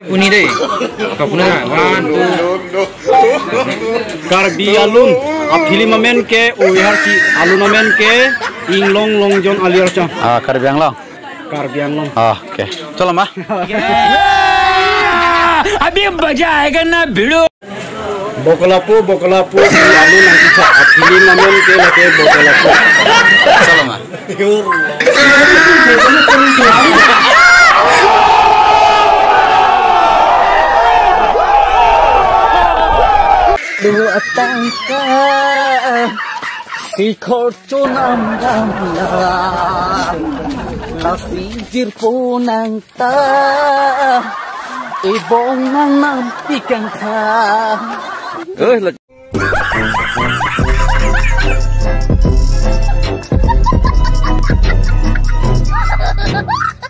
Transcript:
Uni deh. Kau punya one two. Karbi alun apili mamen ke uyar ki alun mamen ke inglong longjong aliar cha. Karbi anglong. Karbi anglong. Oke. Chalo ma. अभी मजा आएगा ना भिड़ो Bokolapu alun nanti cha apili mamen ke lake bokolapu. Chalo ma. Dua tangka si korco namgamla nasi jirpunang ta ibong nang nampikan ka